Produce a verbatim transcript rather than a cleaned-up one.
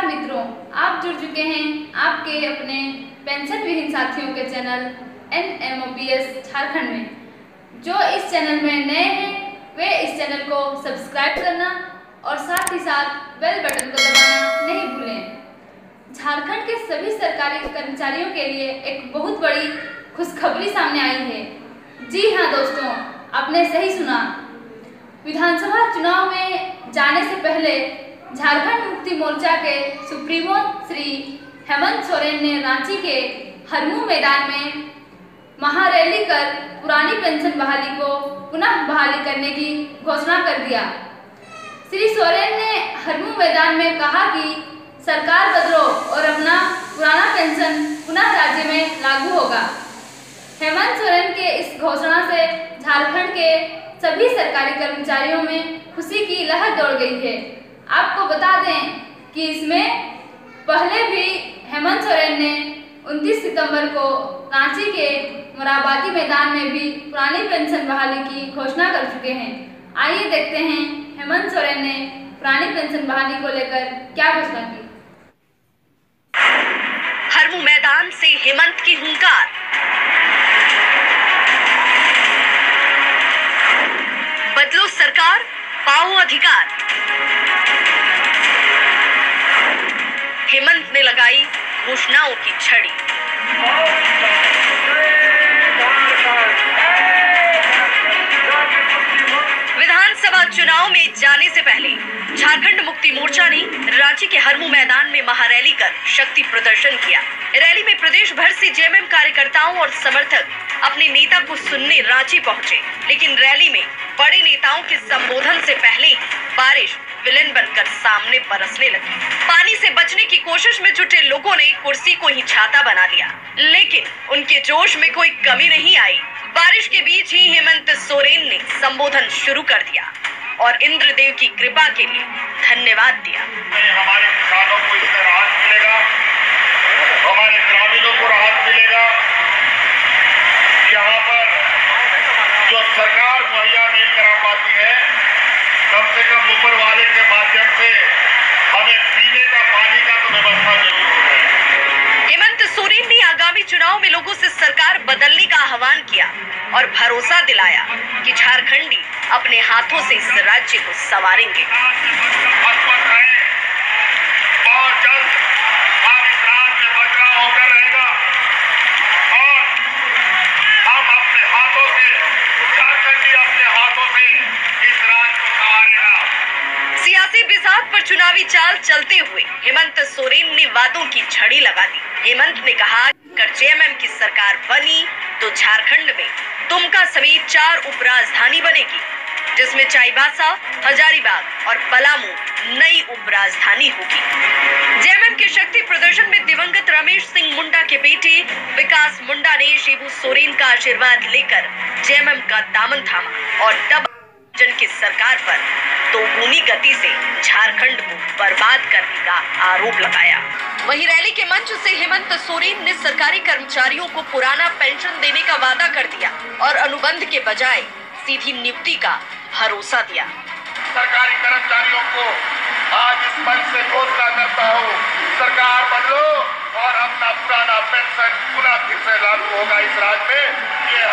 नमस्कार मित्रों, आप जुड़ चुके हैं आपके अपने पेंशन विहीन साथियों के channel N M O P S Jharkhand में। जो इस चैनल में नए हैं वे इस चैनल को सब्सक्राइब करना और साथ ही साथ बेल बटन को दबाना नहीं भूलें। झारखंड के सभी सरकारी कर्मचारियों के लिए एक बहुत बड़ी खुशखबरी सामने आई है। जी हाँ दोस्तों, आपने सही सुना। विधानसभा चुनाव में जाने से पहले झारखंड मुक्ति मोर्चा के सुप्रीमो श्री हेमंत सोरेन ने रांची के हरमू मैदान में महारैली कर पुरानी पेंशन बहाली को पुनः बहाली करने की घोषणा कर दिया। श्री सोरेन ने हरमू मैदान में कहा कि सरकार बदलो और अपना पुराना पेंशन पुनः राज्य में लागू होगा। हेमंत सोरेन के इस घोषणा से झारखंड के सभी सरकारी कर्मचारियों में खुशी की लहर दौड़ गई है। आपको बता दें कि इसमें पहले भी हेमंत सोरेन ने उनतीस सितंबर को रांची के मोराबादी मैदान में भी पुरानी पेंशन बहाली की घोषणा कर चुके हैं। आइए देखते हैं हेमंत सोरेन ने पुरानी पेंशन बहाली को लेकर क्या घोषणा की। हरमू मैदान से हेमंत की हुंकार। बदलो सरकार, पाओ अधिकार। हेमंत ने लगाई घोषणाओं की छड़ी। विधानसभा चुनाव में जाने से पहले झारखंड मुक्ति मोर्चा ने रांची के हरमू मैदान में महारैली कर शक्ति प्रदर्शन किया। रैली में प्रदेश भर से जे एम एम कार्यकर्ताओं और समर्थक अपने नेता को सुनने रांची पहुंचे, लेकिन रैली में बड़े नेताओं के संबोधन से पहले बारिश विलेन बनकर सामने बरसने लगी। पानी से बचने की कोशिश में जुटे लोगों ने कुर्सी को ही छाता बना लिया, लेकिन उनके जोश में कोई कमी नहीं आई। बारिश के बीच ही हेमंत सोरेन ने संबोधन शुरू कर दिया और इंद्रदेव की कृपा के लिए धन्यवाद दिया। हमारे किसानों को इससे राहत मिलेगा, हमारे ग्रामीणों को राहत मिलेगा। यहाँ पर जो सरकार मुहैया नहीं करा पाती है, कम से कम ऊपर वाले के माध्यम से हमें पीने का पानी का तो व्यवस्था जरूर हो जाए। हेमंत सोरेन ने आगामी चुनाव में लोगों से सरकार बदलने का आह्वान किया और भरोसा दिलाया कि झारखंडी अपने हाथों से इस राज्य को संवारेंगे। बहुत जल्द हम इस राज्य में बदलाव होकर रहेगा और हम अपने हाथों से, झारखंडी अपने हाथों से इस राज्य को संवारेगा। सियासी बिसात पर चुनावी चाल चलते हुए हेमंत सोरेन ने वादों की झड़ी लगा दी। हेमंत ने कहा, अगर जे एम एम की सरकार बनी तो झारखंड में दुमका समेत चार उपराजधानी बनेगी, जिसमें चाईबासा, हजारीबाग और पलामू नई उपराजधानी होगी। जे एम एम के शक्ति प्रदर्शन में दिवंगत रमेश सिंह मुंडा के बेटे विकास मुंडा ने शिबू सोरेन का आशीर्वाद लेकर जे एम एम का दामन थामा और तब जन की सरकार पर दोगुनी गति से झारखंड को बर्बाद करने का आरोप लगाया। वहीं रैली के मंच से हेमंत सोरेन ने सरकारी कर्मचारियों को पुराना पेंशन देने का वादा कर दिया और अनुबंध के बजाय सीधी नियुक्ति का भरोसा दिया। सरकारी कर्मचारियों को आज इस मंच से घोषणा करता हूँ, सरकार बदलो और अपना पुराना पेंशन पुनः फिर से लागू होगा इस राज्य में। ये